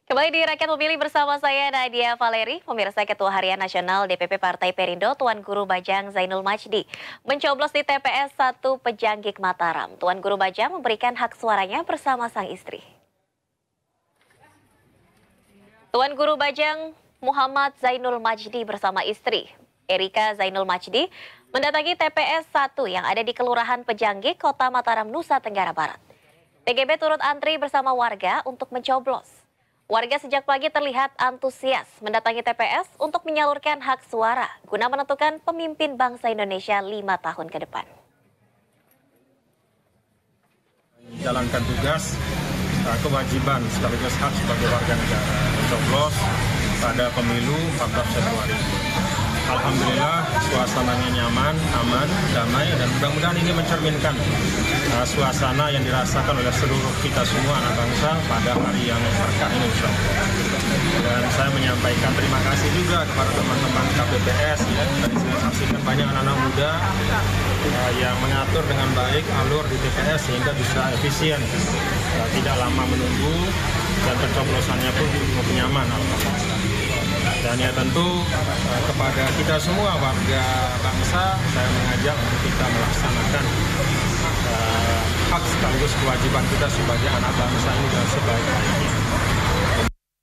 Kembali di Rakyat Memilih bersama saya Nadia Valeri, pemirsa Ketua Harian Nasional DPP Partai Perindo Tuan Guru Bajang Zainul Majdi mencoblos di TPS 1 Pejanggik Mataram. Tuan Guru Bajang memberikan hak suaranya bersama sang istri. Tuan Guru Bajang Muhammad Zainul Majdi bersama istri Erika Zainul Majdi mendatangi TPS 1 yang ada di Kelurahan Pejanggik, Kota Mataram, Nusa Tenggara Barat. TGB turut antri bersama warga untuk mencoblos. Warga sejak pagi terlihat antusias mendatangi TPS untuk menyalurkan hak suara guna menentukan pemimpin bangsa Indonesia 5 tahun ke depan. Menjalankan tugas, kewajiban sekaligus hak sebagai warga negara mencoblos pada pemilu 14 Februari. Alhamdulillah suasananya nyaman, aman, damai, dan mudah-mudahan ini mencerminkan suasana yang dirasakan oleh seluruh kita semua anak bangsa pada hari yang berkah ini, insya Allah. Dan saya menyampaikan terima kasih juga kepada teman-teman KPPS ya. Tadi saya saksikan banyak anak-anak muda yang mengatur dengan baik alur di TPS sehingga bisa efisien, tidak lama menunggu, dan pencoblosannya pun cukup nyaman. Dan ya tentu kepada kita semua warga bangsa, saya mengajak untuk kita melaksanakan hak sekaligus kewajiban kita sebagai anak bangsa ini dengan sebaik-baiknya.